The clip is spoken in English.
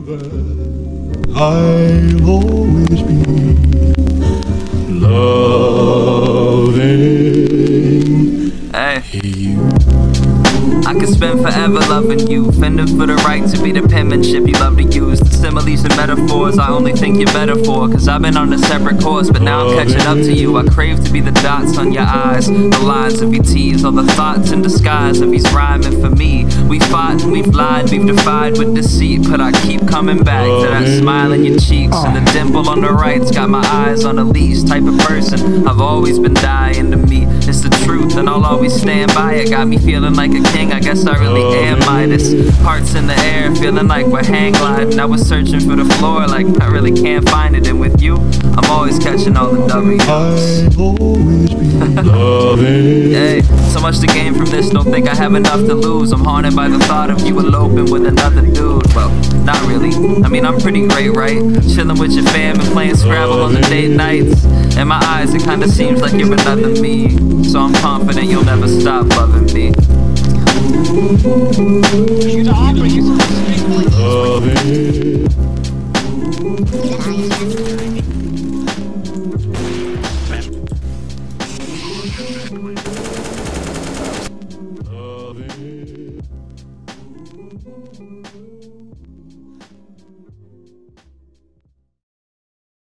I'll always be loving you. I could spend forever loving you, fending for the right to be the penmanship you love to use. The similes and metaphors I only think you're better for, cause I've been on a separate course, but now I'm catching up to you. I crave to be the dots on your eyes, the lines of your T's, all the thoughts in disguise of he's rhyming for me. We fought and we've lied, we've defied with deceit, but I keep coming back to that smile in your cheeks and the dimple on the right's got my eyes on a leash. Type of person I've always been dying to meet. It's the truth and I'll always stand by it. Got me feeling like a king, I guess I really am Midas. Hearts in the air, feeling like we're hang gliding. I was searching for the floor, like I really can't find it. And with you, I'm always catching all the W's. I'll always be loving. Hey, so much to gain from this, don't think I have enough to lose. I'm haunted by the thought of you eloping with another dude. Well, not really, I mean I'm pretty great, right? Chilling with your fam and playing Scrabble on the date nights. In my eyes it kinda seems like you're another me, so I'm confident you'll never stop loving me. Loving.